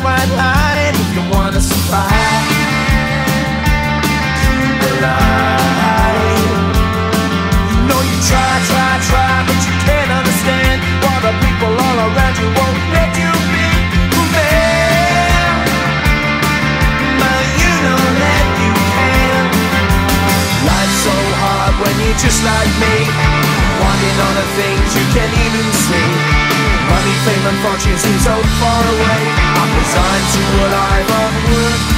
quite hide if you wanna survive. Keep alive. You know you try, but you can't understand why the people all around you won't let you be who man. But you know that you can. Life's so hard when you're just like me, wanting all the things you can't even see. Money, fame and fortune seem so far away. I'm resigned to a life of work